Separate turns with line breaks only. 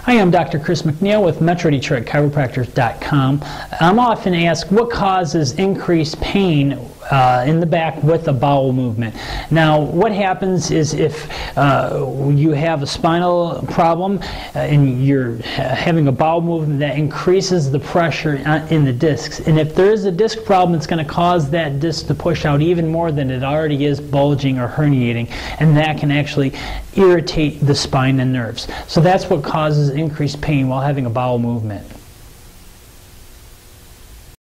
Hi, I'm Dr. Chris McNeil with MetroDetroitChiropractors.com. I'm often asked what causes increased pain in the back with a bowel movement. Now, what happens is if you have a spinal problem and you're having a bowel movement, that increases the pressure in the discs. And if there is a disc problem, it's going to cause that disc to push out even more than it already is bulging or herniating, and that can actually irritate the spine and nerves. So that's what causes increased pain while having a bowel movement.